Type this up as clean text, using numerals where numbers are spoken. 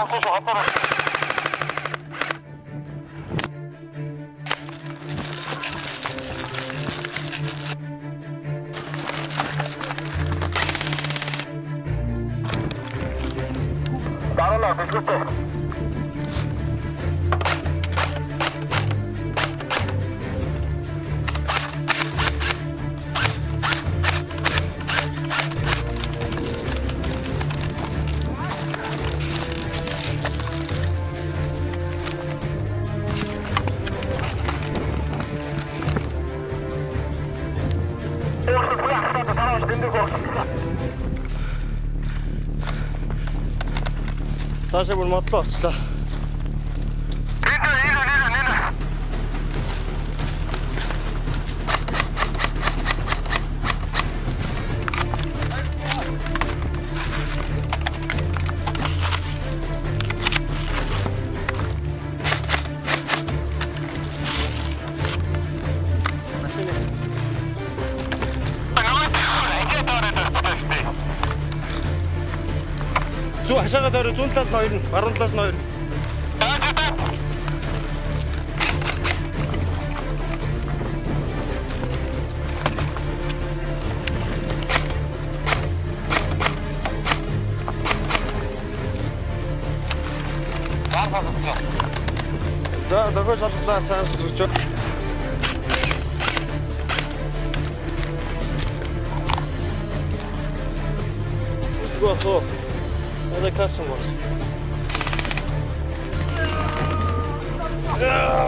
Darala, biskütte. Цаашаа бүр модлоо очлоо. Зүү хашаагаа дөрөв зүүн талаас нь хоёр нь, баруун талаас нь хоёр нь. За дохой шалгалаа сайн сонсож байна. Гоо. Надо капсулу можешь.